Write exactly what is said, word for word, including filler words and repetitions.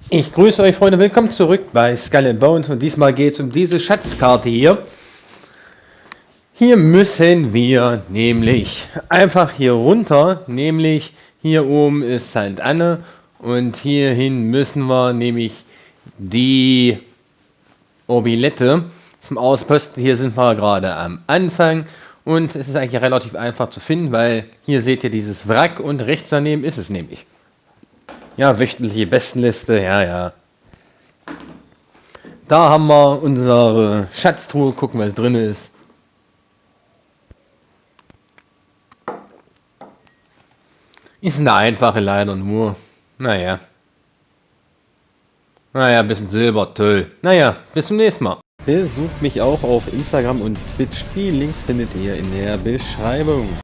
Ich grüße euch, Freunde, willkommen zurück bei Skull and Bones und diesmal geht es um diese Schatzkarte hier. Hier müssen wir nämlich einfach hier runter, nämlich hier oben ist Sankt Anne und hierhin müssen wir nämlich die Obilette zum Ausposten. Hier sind wir gerade am Anfang und es ist eigentlich relativ einfach zu finden, weil hier seht ihr dieses Wrack und rechts daneben ist es nämlich. Ja, wöchentliche Bestenliste, ja, ja. Da haben wir unsere Schatztruhe, gucken, was drin ist. Ist eine einfache leider nur. Naja. Naja, ein bisschen Silber, toll. Naja, bis zum nächsten Mal. Besucht mich auch auf Instagram und Twitch. Die Links findet ihr in der Beschreibung.